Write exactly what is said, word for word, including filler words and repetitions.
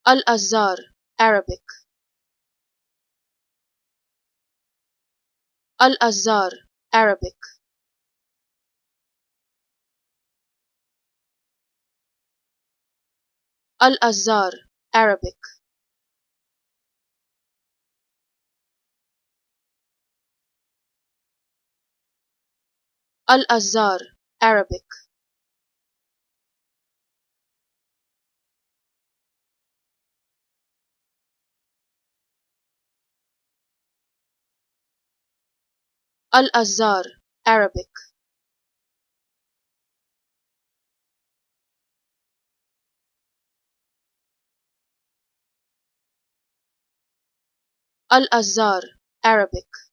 Al-Azhar, Arabic. Al-Azhar, Arabic. Al-Azhar, Arabic. Al-Azhar, Arabic. Al-Azhar, Arabic. Al-Azhar, Arabic.